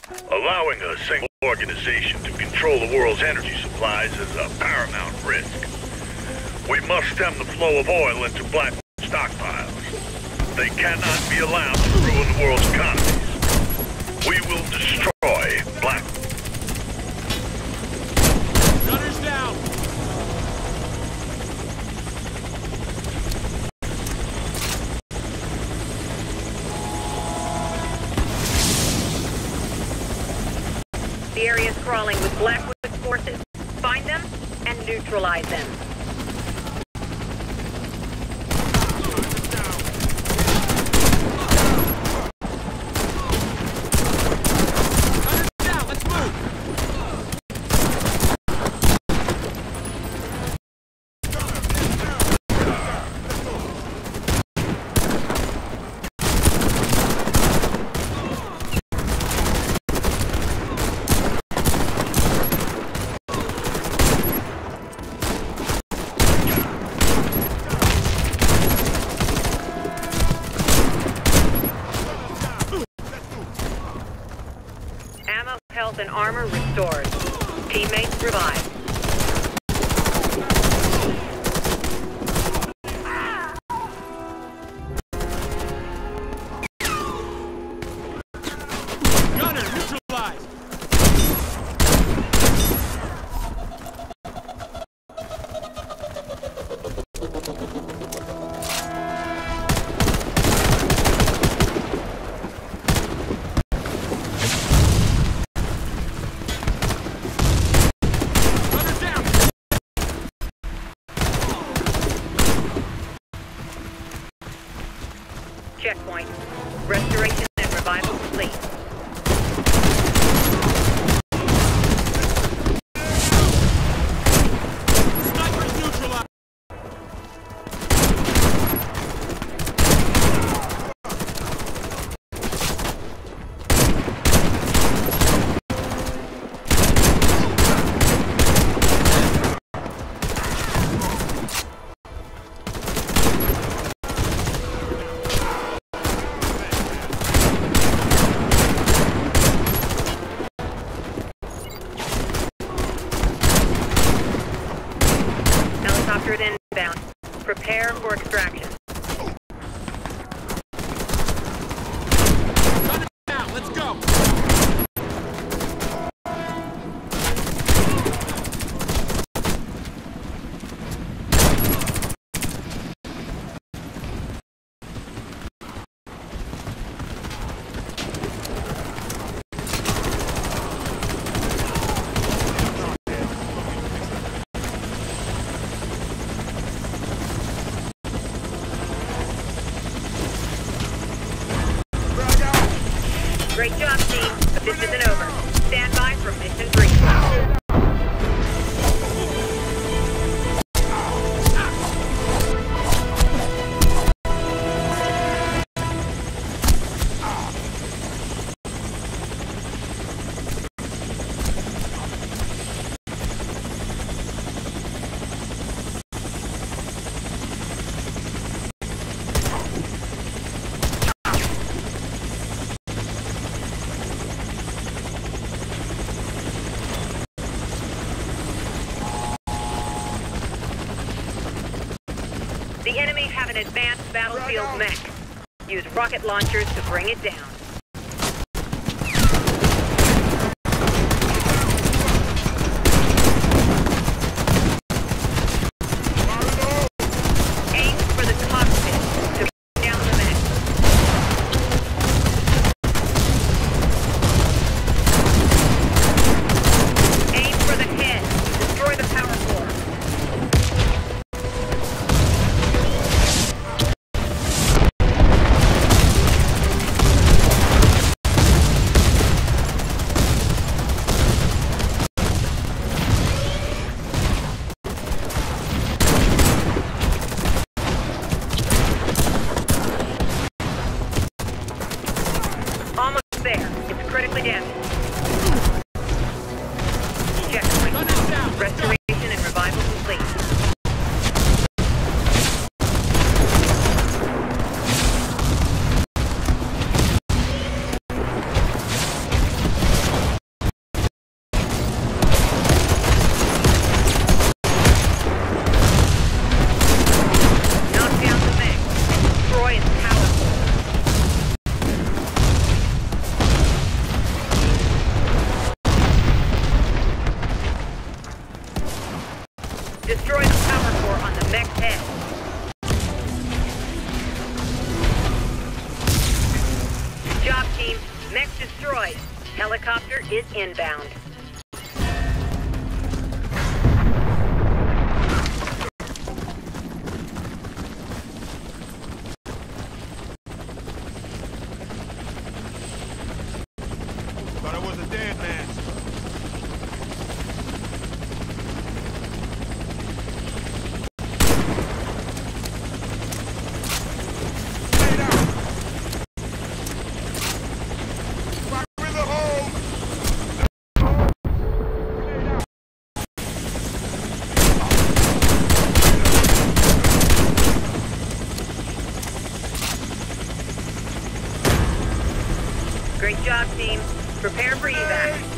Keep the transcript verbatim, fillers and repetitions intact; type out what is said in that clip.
Allowing a single organization to control the world's energy supplies is a paramount risk. We must stem the flow of oil into Black stockpiles. They cannot be allowed to ruin the world's economies. We will destroy Black. Gunners down! The area is crawling with Blackwood's forces. Find them and neutralize them. Health and armor restored. Teammates revived. Gunner neutralized! Checkpoint. Restoration and revival complete. Snipers neutralized! Helicopter inbound. Prepare for extraction. Gunner down, let's go! Great job, team. But this isn't over. Stand by for mission three. The enemy have an advanced battlefield mech. Use rocket launchers to bring it down. Aim for the cockpit to bring down the mech. Aim for the head. Destroy the power core. job, team. Mech destroyed. Helicopter is inbound. Thought I was a dead man. Stay down. Fire in the hole. Great job, team. Prepare for evac.